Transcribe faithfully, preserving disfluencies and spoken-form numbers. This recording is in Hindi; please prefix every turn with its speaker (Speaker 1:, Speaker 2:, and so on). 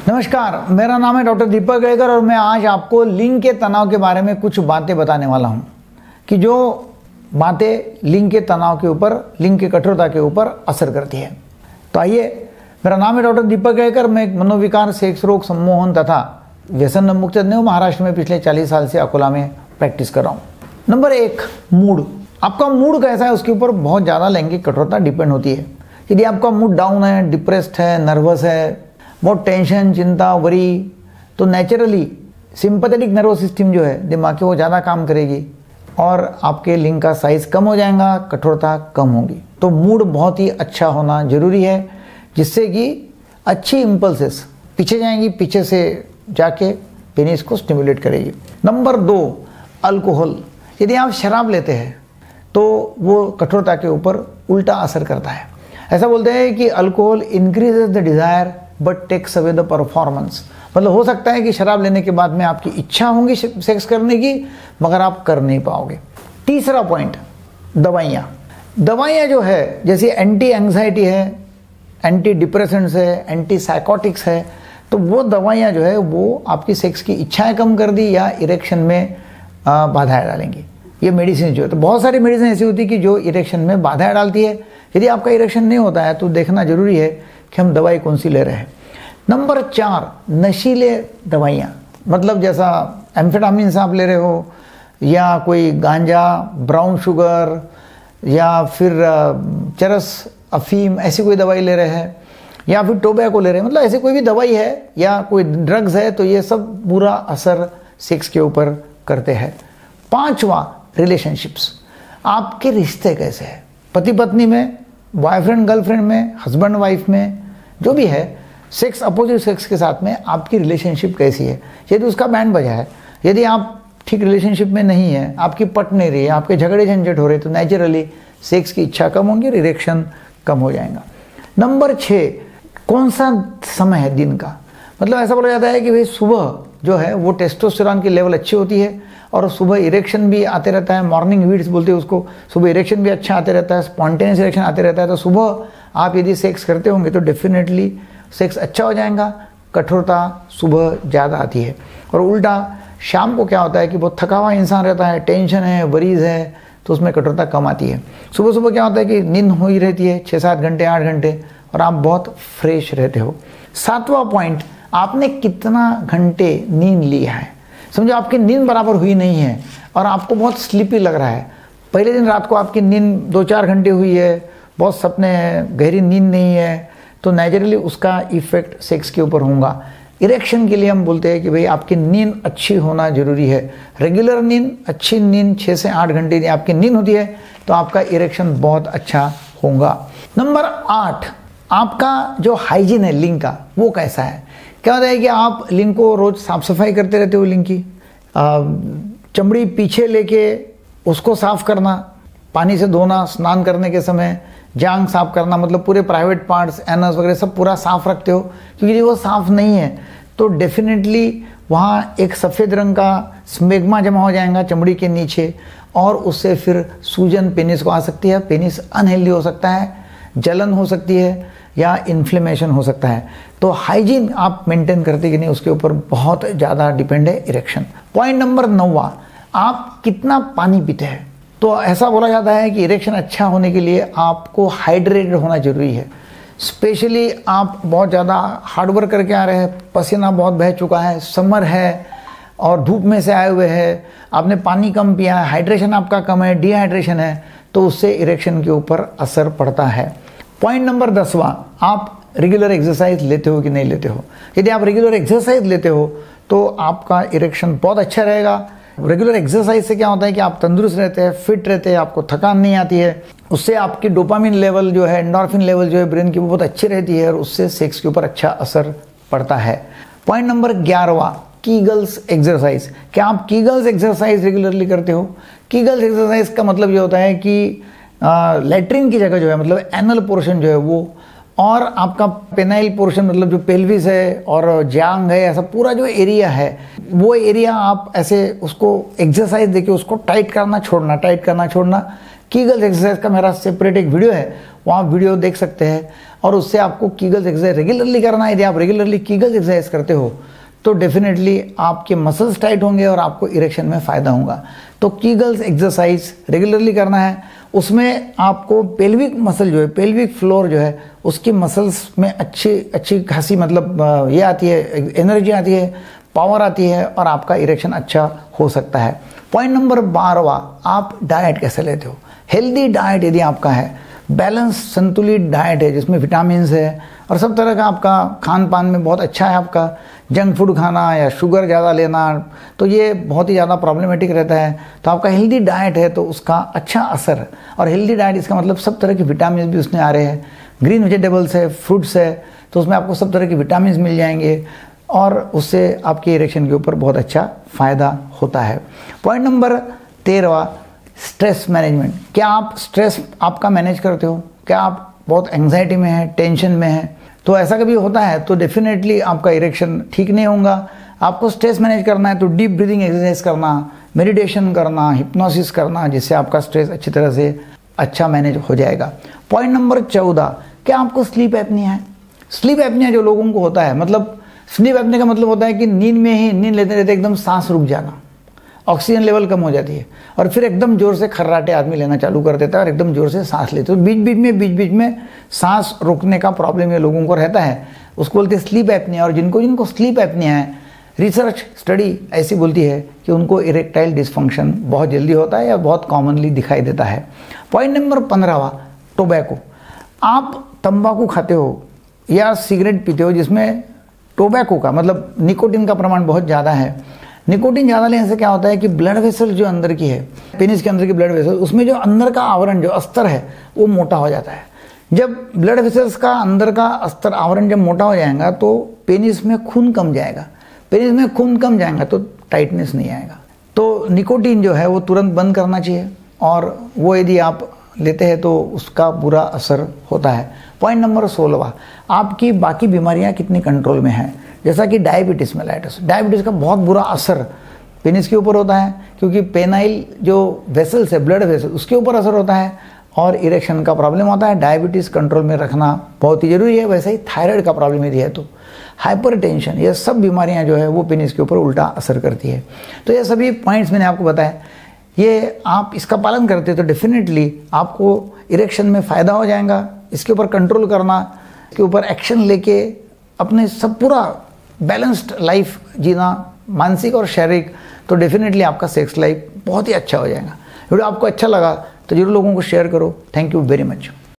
Speaker 1: नमस्कार, मेरा नाम है डॉक्टर दीपक गएकर और मैं आज आपको लिंग के तनाव के बारे में कुछ बातें बताने वाला हूं कि जो बातें लिंग के तनाव के ऊपर, लिंग की कठोरता के ऊपर असर करती है। तो आइए, मेरा नाम है डॉक्टर दीपक गएकर। मैं एक मनोविकार, सेक्स रोग, सम्मोहन तथा व्यसन मुक्त तज्ञ हूं। महाराष्ट्र में पिछले चालीस साल से अकोला में प्रैक्टिस कर रहा हूँ। नंबर एक, मूड। आपका मूड कैसा है उसके ऊपर बहुत ज़्यादा लैंगिक कठोरता डिपेंड होती है। यदि आपका मूड डाउन है, डिप्रेस्ड है, नर्वस है, बहुत टेंशन, चिंता, वरी, तो नेचुरली सिंपैथेटिक नर्वस सिस्टम जो है दिमाग की, वो ज़्यादा काम करेगी और आपके लिंग का साइज कम हो जाएगा, कठोरता कम होगी। तो मूड बहुत ही अच्छा होना जरूरी है, जिससे कि अच्छी इम्पल्सेस पीछे जाएंगी, पीछे से जाके पेनिस को स्टिमुलेट करेगी। नंबर दो, अल्कोहल। यदि आप शराब लेते हैं तो वो कठोरता के ऊपर उल्टा असर करता है। ऐसा बोलते हैं कि alcohol increases the desire but takes away the performance. मतलब हो सकता है कि शराब लेने के बाद में आपकी इच्छा होगी सेक्स करने की, मगर आप कर नहीं पाओगे। तीसरा पॉइंट, दवाइयाँ। दवाइयाँ जो है, जैसे एंटी एंग्जाइटी है, एंटी डिप्रेसेंट्स है, एंटी साइकोटिक्स है, तो वो दवाइयाँ जो है वो आपकी सेक्स की इच्छाएं कम कर दी या इरेक्शन में बाधाएं डालेंगी। ये मेडिसिन जो है, तो बहुत सारी मेडिसिन ऐसी होती है कि जो इरेक्शन में बाधाएं डालती है। यदि आपका इरेक्शन नहीं होता है तो देखना जरूरी है कि हम दवाई कौन सी ले रहे हैं। नंबर चार, नशीले दवाइयाँ। मतलब जैसा एम्फेटामिन आप ले रहे हो, या कोई गांजा, ब्राउन शुगर, या फिर चरस, अफीम, ऐसी कोई दवाई ले रहे हैं, या फिर टोबैको ले रहे हैं, मतलब ऐसी कोई भी दवाई है या कोई ड्रग्स है, तो ये सब बुरा असर सेक्स के ऊपर करते हैं। पांचवा, रिलेशनशिप्स। आपके रिश्ते कैसे हैं, पति पत्नी में, बॉयफ्रेंड गर्लफ्रेंड में, हस्बैंड वाइफ में, जो भी है, सेक्स अपोजिट सेक्स के साथ में आपकी रिलेशनशिप कैसी है। यदि उसका बैंड बजा है, यदि आप ठीक रिलेशनशिप में नहीं है, आपकी पट नहीं रही है, आपके झगड़े झंझट हो रहे, तो नेचुरली सेक्स की इच्छा कम होगी और इरेक्शन कम हो जाएगा। नंबर छः, कौन सा समय है दिन का। मतलब ऐसा बोला जाता है कि भाई सुबह जो है वो टेस्टोस्टेरोन की लेवल अच्छी होती है और सुबह इरेक्शन भी आते रहता है, मॉर्निंग वीड्स बोलते हैं उसको। सुबह इरेक्शन भी अच्छा आते रहता है, स्पॉन्टेनियस इरेक्शन आते रहता है। तो सुबह आप यदि सेक्स करते होंगे तो डेफिनेटली सेक्स अच्छा हो जाएगा, कठोरता सुबह ज़्यादा आती है। और उल्टा शाम को क्या होता है कि बहुत थका हुआ इंसान रहता है, टेंशन है, वरीज है, तो उसमें कठोरता कम आती है। सुबह सुबह क्या होता है कि नींद हो ही रहती है, छः सात घंटे आठ घंटे, और आप बहुत फ्रेश रहते हो। सातवां पॉइंट, आपने कितना घंटे नींद लिया है। समझो आपकी नींद बराबर हुई नहीं है और आपको बहुत स्लीपी लग रहा है। पहले दिन रात को आपकी नींद दो चार घंटे हुई है, बहुत सपने हैं, गहरी नींद नहीं है, तो नेचुरली उसका इफेक्ट सेक्स के ऊपर होगा। इरेक्शन के लिए हम बोलते हैं कि भाई आपकी नींद अच्छी होना जरूरी है। रेगुलर नींद, अच्छी नींद, छः से आठ घंटे यदि आपकी नींद होती है तो आपका इरेक्शन बहुत अच्छा होगा। नंबर आठ, आपका जो हाइजीन है लिंग का, वो कैसा है। क्या होता है कि आप लिंग को रोज साफ सफाई करते रहते हो, लिंग की चमड़ी पीछे लेके उसको साफ करना, पानी से धोना, स्नान करने के समय जांग साफ करना, मतलब पूरे प्राइवेट पार्ट्स, एनस वगैरह सब पूरा साफ रखते हो। क्योंकि यदि वो साफ नहीं है तो डेफिनेटली वहाँ एक सफ़ेद रंग का स्मेग्मा जमा हो जाएगा चमड़ी के नीचे, और उससे फिर सूजन पेनिस को आ सकती है, पेनिस अनहेल्दी हो सकता है, जलन हो सकती है, या इन्फ्लेमेशन हो सकता है। तो हाइजीन आप मेंटेन करते कि नहीं, उसके ऊपर बहुत ज़्यादा डिपेंड है इरेक्शन। पॉइंट नंबर नौवा, आप कितना पानी पीते हैं। तो ऐसा बोला जाता है कि इरेक्शन अच्छा होने के लिए आपको हाइड्रेटेड होना जरूरी है। स्पेशली आप बहुत ज़्यादा हार्डवर्क करके आ रहे हैं, पसीना बहुत बह चुका है, समर है और धूप में से आए हुए हैं, आपने पानी कम पिया है, हाइड्रेशन आपका कम है, डिहाइड्रेशन है, तो उससे इरेक्शन के ऊपर असर पड़ता है। पॉइंट नंबर दसवां, आप रेगुलर एक्सरसाइज लेते हो कि नहीं लेते हो। यदि आप रेगुलर एक्सरसाइज लेते हो तो आपका इरेक्शन बहुत अच्छा रहेगा। रेगुलर एक्सरसाइज से क्या होता है कि आप तंदुरुस्त रहते हैं, फिट रहते हैं, आपको थकान नहीं आती है, उससे आपकी डोपामिन लेवल जो है, एंडोर्फिन लेवल जो है ब्रेन की, वो बहुत अच्छी रहती है और उससे सेक्स के ऊपर अच्छा असर पड़ता है। पॉइंट नंबर ग्यारहवां, कीगल्स एक्सरसाइज। क्या आप कीगल्स एक्सरसाइज रेगुलरली करते हो। कीगल्स एक्सरसाइज का मतलब ये होता है कि लेट्रिन की जगह जो है, मतलब एनल पोर्शन जो है वो, और आपका पेनाइल पोर्शन, मतलब जो पेल्विस है और जांग है, ऐसा पूरा जो एरिया है, वो एरिया आप ऐसे उसको एक्सरसाइज देके उसको टाइट करना छोड़ना, टाइट करना छोड़ना, कीगल्स एक्सरसाइज का मेरा सेपरेट एक वीडियो है, वहाँ वीडियो देख सकते हैं और उससे आपको कीगल्स एक्सरसाइज रेगुलरली करना है। यदि आप रेगुलरली कीगल्स एक्सरसाइज करते हो तो डेफिनेटली आपके मसल्स टाइट होंगे और आपको इरेक्शन में फ़ायदा होगा। तो कीगल्स एक्सरसाइज रेगुलरली करना है। उसमें आपको पेल्विक मसल जो है, पेल्विक फ्लोर जो है, उसकी मसल्स में अच्छी अच्छी खासी मतलब ये आती है, एनर्जी आती है, पावर आती है और आपका इरेक्शन अच्छा हो सकता है। पॉइंट नंबर बारहवा, आप डाइट कैसे लेते हो। हेल्दी डाइट यदि आपका है, बैलेंस संतुलित डाइट है जिसमें विटामिन है और सब तरह का आपका खान पान में बहुत अच्छा है, आपका जंक फूड खाना या शुगर ज़्यादा लेना तो ये बहुत ही ज़्यादा प्रॉब्लमेटिक रहता है। तो आपका हेल्दी डाइट है तो उसका अच्छा असर, और हेल्दी डाइट इसका मतलब सब तरह के विटामिन भी उसमें आ रहे हैं, ग्रीन वेजिटेबल्स है, फ्रूट्स है, तो उसमें आपको सब तरह के विटामिन मिल जाएंगे और उससे आपके इरेक्शन के ऊपर बहुत अच्छा फ़ायदा होता है। पॉइंट नंबर तेरहवा, स्ट्रेस मैनेजमेंट। क्या आप स्ट्रेस आपका मैनेज करते हो? क्या आप बहुत एंग्जाइटी में है, टेंशन में है? तो ऐसा कभी होता है तो डेफिनेटली आपका इरेक्शन ठीक नहीं होगा। आपको स्ट्रेस मैनेज करना है तो डीप ब्रीदिंग एक्सरसाइज करना, मेडिटेशन करना, हिप्नोसिस करना, जिससे आपका स्ट्रेस अच्छी तरह से अच्छा मैनेज हो जाएगा। पॉइंट नंबर चौदह, क्या आपको स्लीप एपनिया है? स्लीप एपनिया जो लोगों को होता है, मतलब स्लीप एपनिया का मतलब होता है कि नींद में ही नींद लेते लेते एकदम सांस रुक जाना, ऑक्सीजन लेवल कम हो जाती है और फिर एकदम जोर से खर्राटे आदमी लेना चालू कर देता है और एकदम जोर से सांस लेते हो। बीच बीच में बीच बीच में सांस रोकने का प्रॉब्लम ये लोगों को रहता है, उसको बोलते हैं स्लीप एपनिया। और जिनको जिनको स्लीप एपनिया है, रिसर्च स्टडी ऐसी बोलती है कि उनको इरेक्टाइल डिसफंक्शन बहुत जल्दी होता है या बहुत कॉमनली दिखाई देता है। पॉइंट नंबर पंद्रहवा, टोबैको। आप तंबाकू खाते हो या सिगरेट पीते हो जिसमें टोबैको का मतलब निकोटिन का प्रमाण बहुत ज़्यादा है। निकोटिन ज़्यादा लेने से क्या होता है कि ब्लड वेसल जो अंदर की है, पेनिस के अंदर की ब्लड वेसल, उसमें जो अंदर का आवरण जो अस्तर है वो मोटा हो जाता है। जब ब्लड वेसल्स का अंदर का अस्तर आवरण जब मोटा हो जाएगा तो पेनिस में खून कम जाएगा, पेनिस में खून कम जाएगा तो टाइटनेस नहीं आएगा। तो निकोटिन जो है वो तुरंत बंद करना चाहिए और वो यदि आप लेते हैं तो उसका बुरा असर होता है। पॉइंट नंबर सोलहवा, आपकी बाकी बीमारियां कितनी कंट्रोल में हैं। जैसा कि डायबिटीज़ मेलाइटिस, डायबिटीज़ का बहुत बुरा असर पेनिस के ऊपर होता है क्योंकि पेनाइल जो वेसल्स है, ब्लड वेसल, उसके ऊपर असर होता है और इरेक्शन का प्रॉब्लम होता है। डायबिटीज़ कंट्रोल में रखना बहुत ही ज़रूरी है। वैसे ही थायराइड का प्रॉब्लम यदि है तो हाइपरटेंशन, ये सब बीमारियाँ जो है वो पेनिस के ऊपर उल्टा असर करती है। तो ये सभी पॉइंट्स मैंने आपको बताया, ये आप इसका पालन करते तो डेफिनेटली आपको इरेक्शन में फ़ायदा हो जाएगा। इसके ऊपर कंट्रोल करना, इसके ऊपर एक्शन लेके अपने सब पूरा बैलेंस्ड लाइफ जीना, मानसिक और शारीरिक, तो डेफिनेटली आपका सेक्स लाइफ बहुत ही अच्छा हो जाएगा। वीडियो आपको अच्छा लगा तो जरूर लोगों को शेयर करो। Thank you very much.